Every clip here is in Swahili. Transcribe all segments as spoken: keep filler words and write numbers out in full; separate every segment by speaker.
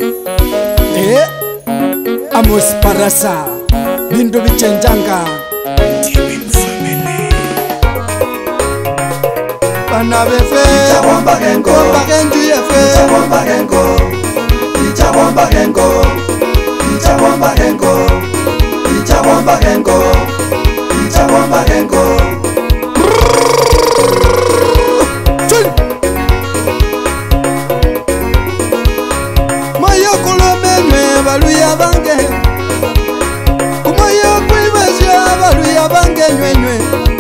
Speaker 1: Eh, Amos Baraza, bindu bichenjanga. Bana befe,
Speaker 2: khombakhe Engo,
Speaker 1: khombakhe njuyefe,
Speaker 2: khombakhe Engo, khombakhe Engo, khombakhe Engo, khombakhe Engo, khombakhe Engo.
Speaker 1: Moyo kulomenwe baluya bange, kumoyo kwibesya baluya bange nywenywe.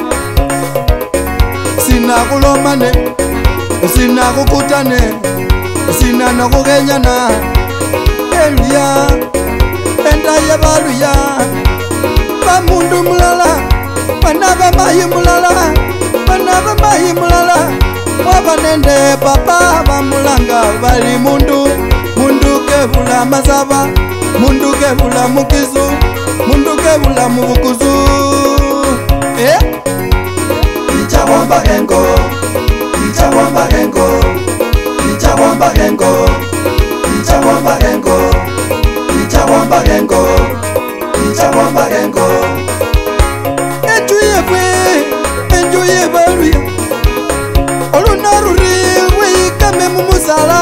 Speaker 1: Sina kulomane, sina kukutane, sina nokugenyana. Eluya, enda ya baluya, bamundu mulala, banaba mayi mulala, banaba mayi mulala. Wabanende papa bamulanga bali mundu, mundu kebula mazaba, mundu kebula mukizu, mundu kebula mubukuzu. Eh?
Speaker 2: khombakhe Engo, khombakhe Engo, khombakhe Engo, khombakhe Engo, khombakhe Engo, khombakhe Engo.
Speaker 1: Enjuye kwe, enjuye baluya, olunaruri wikame mumusala,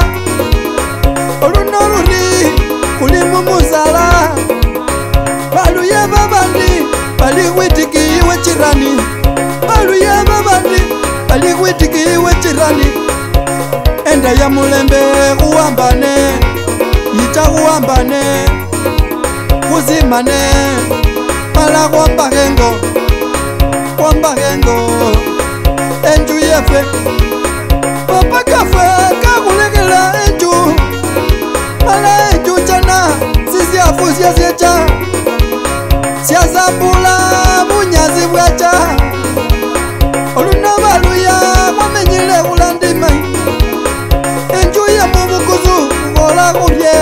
Speaker 1: olunaruri kuli mumusala. Baluya babandi bali witikiwe chirani, baluya babandi bali witikiwe chirani. Enda ya mulembe kuwambane, Yiicha kuwambane, kuzimane. Ala khombakhe Engo, khombakhe Engo, enjuyefe. Papa kafe kakulekela enju, ala enju chana sisiafu siasiecha, siasambula bunyazi bwacha. Oluna baluya mwamenyile kulandima, enju ya mubukuzu kukola kulye.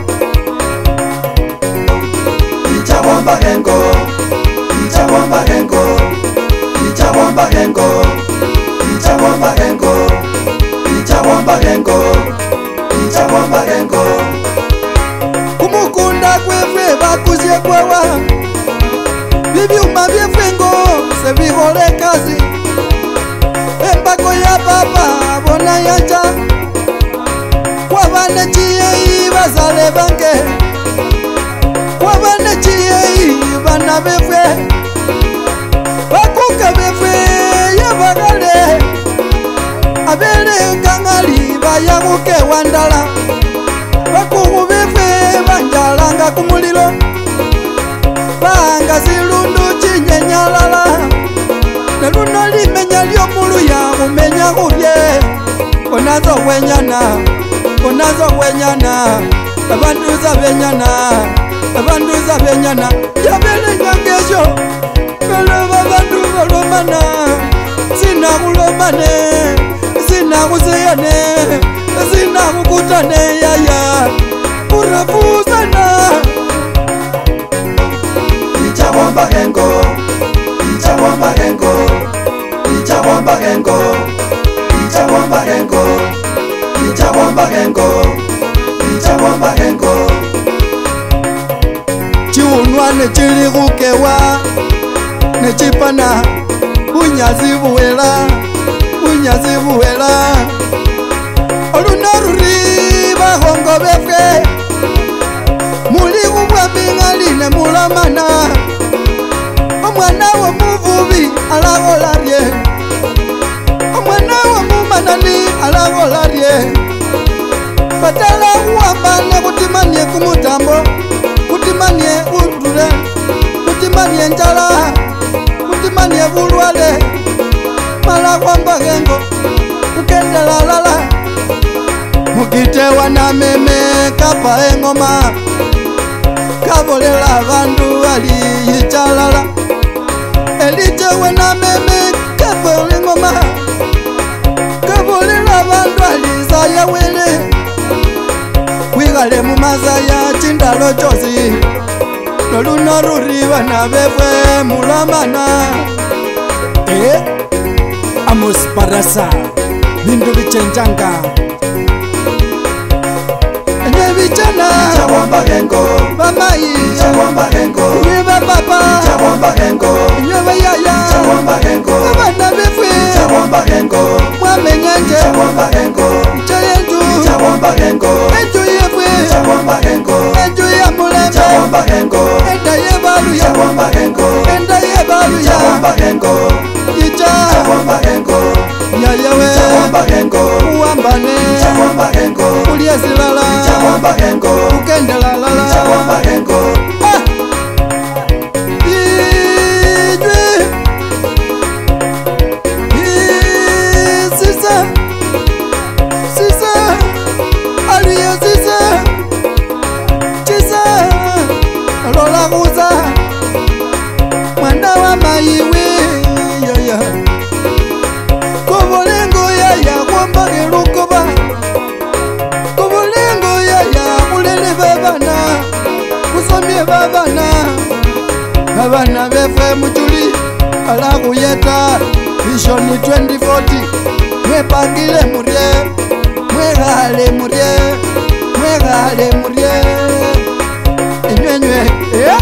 Speaker 2: khombakhe Engo, khombakhe Engo, khombakhe Engo, khombakhe Engo, khombakhe Engo, khombakhe Engo.
Speaker 1: Kumukunda kwefe bakusye kwewa, bibyuma byefengo sebihole kazi. Embako ya papa bona yacha, kwabane chiyei bazale bange, kwabane chiyei bana befe, bakuka befe yabagale, abele ngangali bayaguke wandala, bakuku befe banjalanga kumulilo, banga silundu chinyenyalala. Neluno limenya lyomuluya kumenya kulye, konazo wenyana, konazo wenyana, abantu zabenyana, abantu zabenyana. Yabele nyangesho, kaloba abantu balomana, sina kulomane, sina kuseyane, sina kukutane yaya, urafusana.
Speaker 2: khombakhe Engo, khombakhe Engo, khombakhe Engo, khombakhe Engo, khombakhe Engo, khombakhe Engo.
Speaker 1: Chiunwane chili kukewa, nechipana bunyazi buwela, bunyazi buwela. Olunaruri bahongo befe, muli kubwami ngaline mulamana. Omwana wa muvubi alagolarye, omwana wa mumanani alagolarye. Patala kuwambane kutimanie kumutambo, kutimanie udule, kutimanie njala, kutimanie bulwale. Mala khombakhe Engo, kukendela lala, mukitewa na meme kapa engoma, kabolela abandu ali Yiicha lala. Elijewe na meme kabolela engoma, kabolela abandu ali Isaya wele. Wigale mumazaya chindalo chosi, noluno ruri bana befe mulamana. Eh, Amos Baraza, bindu bichenjanga. Enebichana
Speaker 2: khombakhe Engo
Speaker 1: bamayi
Speaker 2: Yiicha khombakhe Engo
Speaker 1: wiba papa
Speaker 2: Yiicha khombakhe Engo
Speaker 1: nyoba yaya
Speaker 2: Yiicha khombakhe Engo
Speaker 1: abana befwe
Speaker 2: Yiicha khombakhe Engo
Speaker 1: mwamenyanje
Speaker 2: Yiicha khombakhe Engo
Speaker 1: chayenju
Speaker 2: Yiicha khombakhe Engo
Speaker 1: enju yefwe
Speaker 2: Yiicha khombakhe Engo
Speaker 1: enju ya mulembe
Speaker 2: Yiicha khombakhe Engo
Speaker 1: enda yebaluya
Speaker 2: Yiicha khombakhe Engo
Speaker 1: enda yebaluya
Speaker 2: Yiicha khombakhe Engo
Speaker 1: Yiicha
Speaker 2: Yiicha khombakhe Engo
Speaker 1: yayawe
Speaker 2: Yiicha khombakhe Engo
Speaker 1: uambane
Speaker 2: Yiicha khombakhe Engo
Speaker 1: ulie silala
Speaker 2: Yiicha khombakhe Engo
Speaker 1: ukendela lala
Speaker 2: Yiicha khombakhe Engo
Speaker 1: Ah! Ijwi Ii, sisa Sisa Aliye sisa Chisa Lola kuza Mwana wa maiwe Yaya Kubulengo yaya Khombakhe lukoba Kubulengo yaya Kulele babana Kusomye babana Babana befwe mujuli Ala kuyeta Vision twenty forty Mwepangile murie Mwegale murie Mwegale murie Enywe nywe Eh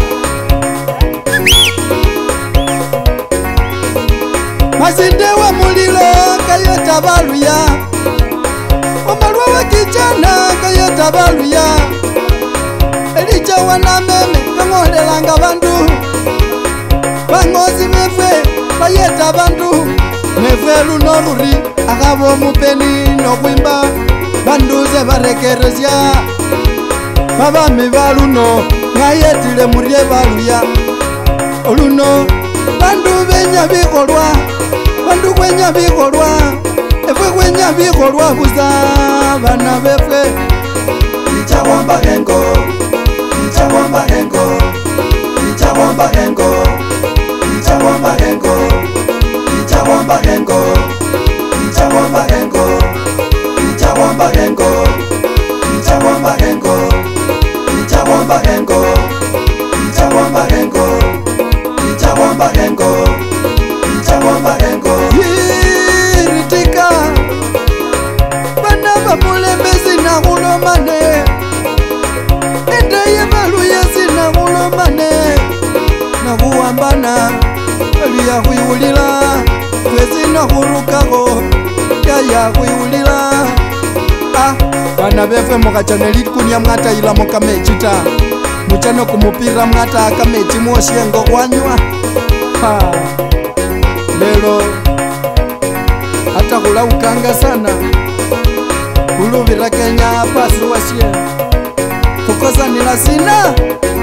Speaker 1: Masinde wa mulilo Kayeta baluya Omalwa wa kijana Kayeta baluya Yiicha wana meme Kangolelanga bandu Bangozi mefwe Bayeta bandu Mefwe luno ruri Akabo mupeni nokwimba Banduze barekerezya Babami baluno Ngayetile murie baluya Oluno Bandu benya bikolwa Bandu kwenya bikolwa Efwe kwenya bikolwa Buza Bana befwe
Speaker 2: Yiicha khombakhe Engo Yiicha khombakhe Engo Yiicha khombakhe Engo Yiicha khombakhe Engo Yiicha khombakhe Engo Yiicha khombakhe Engo Yiicha khombakhe Engo Yiicha khombakhe Engo Yiicha khombakhe Engo Yiicha khombakhe Engo Yiicha khombakhe Engo Yiicha khombakhe Engo
Speaker 1: Yiritika Bana bamulembe sina kulomane Enda yebaluya sina kulomane Nakuwambana Liya kwiwulila Twezina kurukako Yaya kwiwulila Ah Bana befwe mukachane likunya mwata ila mukamechita Muchano kumupira mwata akamechi mwoshiengo kwanywa Ha Lelo Hata kula ukanga sana Uluvira Kenya pasu washie Kukosa nila sina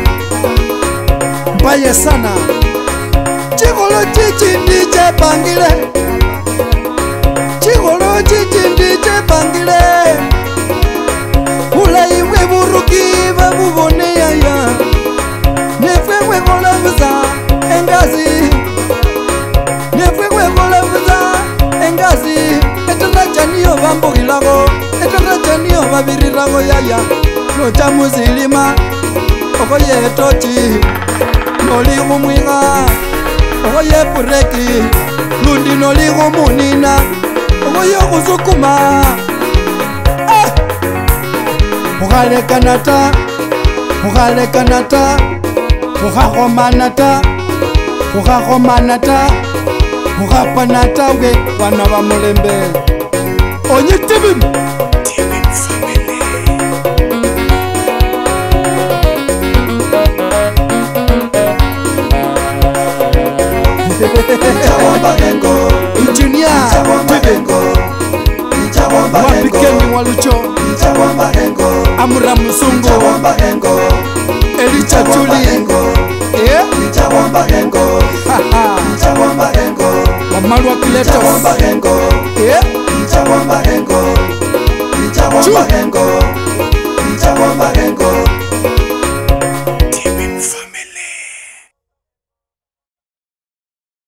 Speaker 1: Mbaye sana Chikolo chichi ndiche pangile Chikolo chichi ndiche pangile Ula iwe buruki babubone yaya Nefwe kwe kola buza engazi Nefwe kwe kola buza engazi Etanda chaniyo bambugilako Etanda chaniyo babirilako yaya Nocha muzilima Okoye tochi Noli kumwiga Okoye pureki Lundi noli kumunina Okoye kusukuma Ah Ukale kanata Ukale kanata Ukakomanata Ukakomanata Ukapanata we wana wa mulembe Onye tibim Tibim family
Speaker 2: Yiicha khombakhe Engo
Speaker 1: Engineer
Speaker 2: Yiicha khombakhe Engo Yiicha khombakhe Engo
Speaker 1: Wapikeni walucho
Speaker 2: Yiicha khombakhe Engo
Speaker 1: Amura musungu
Speaker 2: Yiicha khombakhe Engo
Speaker 1: Elicha tuli Eh
Speaker 2: Yiicha khombakhe Engo
Speaker 1: Haha
Speaker 2: Yiicha khombakhe Engo
Speaker 1: Wamalwa
Speaker 2: Yiicha
Speaker 1: kiletos
Speaker 2: khombakhe Engo
Speaker 1: Eh
Speaker 2: Yiicha khombakhe Engo Yiicha khombakhe Engo